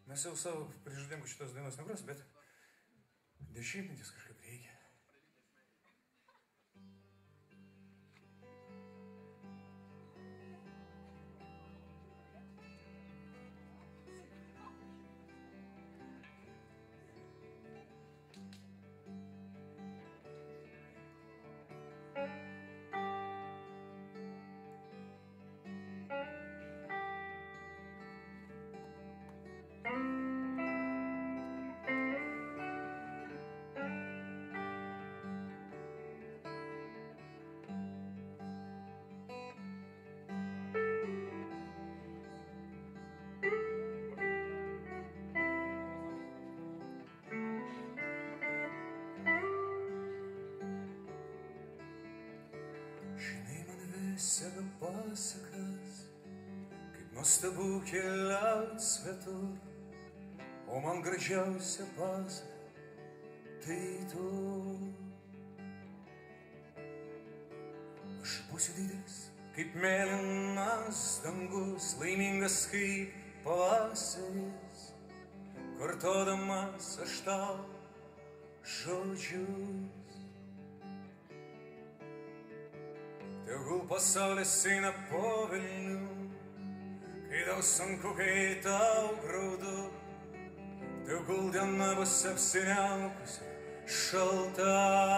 Mes jau savo prižadėjom, kad šitos dainos negros, bet 10 kažkaip reikia. Sega pasakas, kaip nuostabu keliaut svetur, o man gražiausia pasaka tai tu. Aš būsiu didis, kaip mėlynas dangus, laimingas kaip pavasaris, kartodamas aš tau žodžius. Tegul pasaulis eina po velnių, kai tau sunku, kai tau graudu, tegul diena bus apsiniaukusi šalta.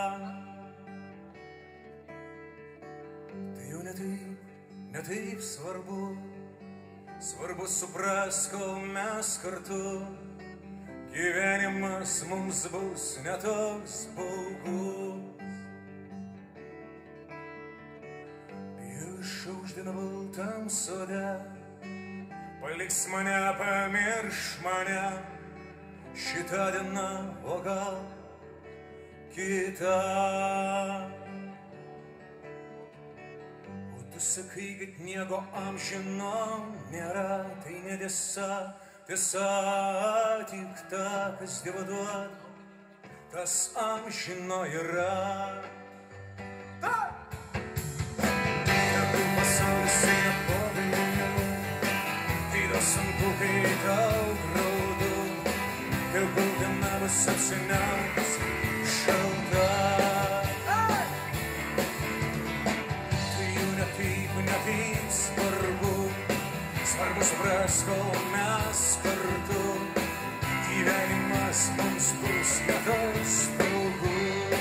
Tai jau ne taip svarbu, svarbu supras, kol mes kartu, gyvenimas mums bus ne toks baugus. Uždina baltam sode, paliks mane, pamirš mane, šitą dieną, o gal kitą. O tu sakai, kad nieko amžino nėra, tai netiesa, tiesa tik ta, kas Dievo duoda, tas amžino yra. Sunku, kai tau graudu, tegul diena bus apsiniaukusi šalta. Tai jau ne taip svarbu, svarbu supras, kol mes kartu, gyvenimas mums bus ne toks baugus.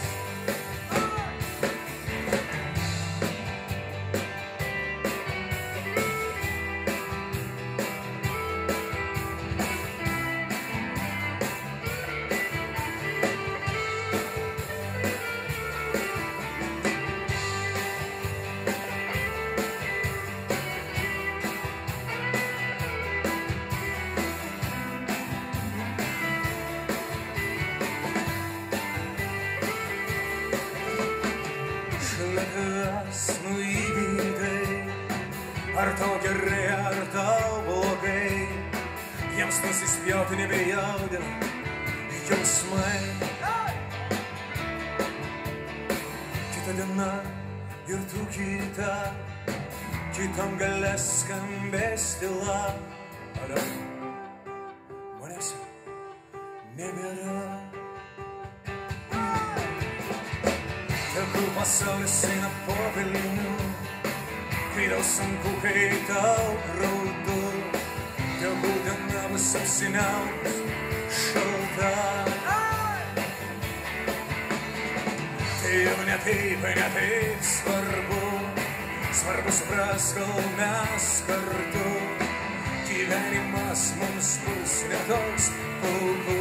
Nu įvykdai, ar tau gerai, ar tau blogai, jiems nusispjauti nebejaudina jausmai. Kita diena ir tu kita, kitam gale skambės tyla. Manęs nebėra. Tegul pasaulis eina po velnių, kai tau sunku, kai tau graudu, tegul diena bus apsiniaukusi šalta. Tai jau ne taip svarbu, svarbu supras, kol mes kartu, gyvenimas mums bus ne toks baugus.